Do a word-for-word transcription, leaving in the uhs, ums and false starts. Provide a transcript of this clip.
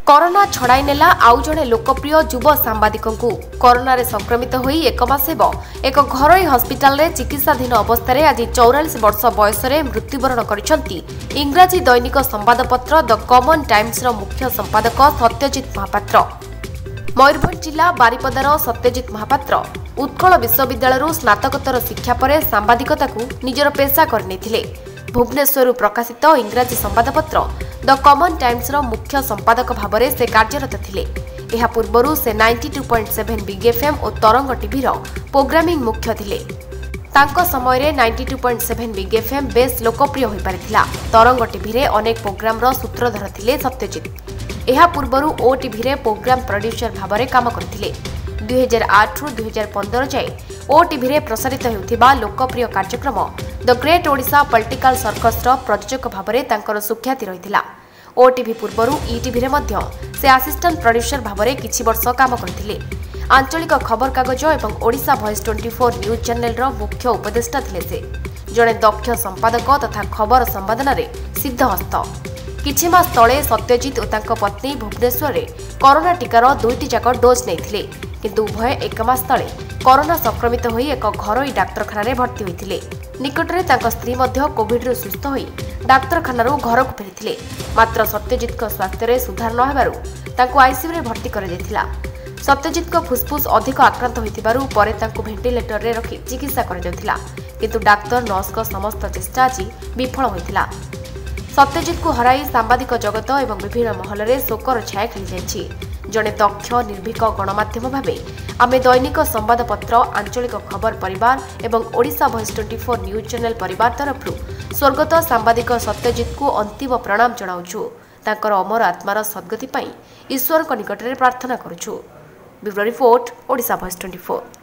Corona छड़ाई नेला आउ जड़े लोकप्रिय युव सांबादिक कोरोना रे संक्रमित होई एक मास हेब एक घरोई हस्पिटाल रे चिकित्साधीन अवस्था रे आज चौरालीस वर्ष बयस रे मृत्युवरण करिसंती इंग्राजी दैनिक संवादपत्र द कॉमन टाइम्स रो मुख्य संपादक सत्यजित महापात्र। मयूरभंज जिला बारिपदार सत्यजित महापात्र उत्कल विश्वविद्यालय स्नातकोत्तर शिक्षा पर सांबादिकता निजर पेशा करने भुवनेश्वर प्रकाशित इंग्राजी संवादपत्र द कॉमन टाइम्स रो मुख्य संपादक भाव में से कार्यरत थिले। एहा पूर्वरु से बानवे पॉइंट सात बिग एफएम और तरंग टीवी रो प्रोग्रामिंग मुख्य थिले। तांको समय रे बानवे पॉइंट सात बिग एफएम बेस लोकप्रिय होई परिथिला। तरंग टीवी रे अनेक प्रोग्राम रो सूत्रधर थिले सत्यजित। एहा पूर्वरु ओ टीवी रे प्रोग्राम प्रोड्यूसर भाव में काम करथिले। दुई हजार आठ रु दुई हजार पंद्रह जाए ओ टीवी रे प्रसारित हेउथिबा लोकप्रिय कार्यक्रम the great Odisha political circus रो प्रयोजक भाव में तांकर सुख्याति रहिथिला। ओ टीवी पूर्वरु ई टीवी रे मध्य से असिस्टेंट प्रोड्यूसर भाव में किछि वर्ष काम करथिले। आंचलिक खबर कागज एवं ओडिशा वॉइस चौबीस न्यूज चैनल रो मुख्य उपदेष्टा थिले। से जड़े दक्ष संपादक तथा खबर संवादन रे सिद्धहस्त। किछि मास तले सत्यजित और तांको पत्नी भुवनेश्वर रे कोरोना टीकार दुईटी जाक डोज नैथिले, किंतु उभय एक मास तले कोरोना संक्रमित होई एक घरोई डाक्तरखाना रे भर्ती होइथिले। निकटरे तांको स्त्री मध्य कोविड रो सुस्थ होई डाक्तरखाना रो घर को फेरिथिले। मात्र सत्यजित को स्वास्थ्य रे सुधार न हेबारु तांको आईसीयू रे भर्ती करा जायथिला। सत्यजित को फुसफुस अधिक आक्रांत होइथिबारु परे तांको वेंटिलेटर रे रखि चिकित्सा करा जायथिला, किंतु डाक्तर नर्स को समस्त चेष्टा आज विफल होइथिला। सत्यजित को हराई सांबादिक जगत एवं विभिन्न महल में शोकर छाया खेली जाइछि। जड़े दक्ष निर्भीक गणमाध्यम भावे आमे दैनिक संवादपत्र आंचलिक खबर परिवार एवं ओडिशा वॉइस चौबीस न्यूज चैनल परिवार तरफ स्वर्गत सांबादिक सत्यजित को अंतिम प्रणाम जणाउछु। तांकर अमर आत्मार सद्गति पाई ईश्वर निकट में प्रार्थना करुछु। ब्यूरो रिपोर्ट ओडिशा वॉइस चौबीस।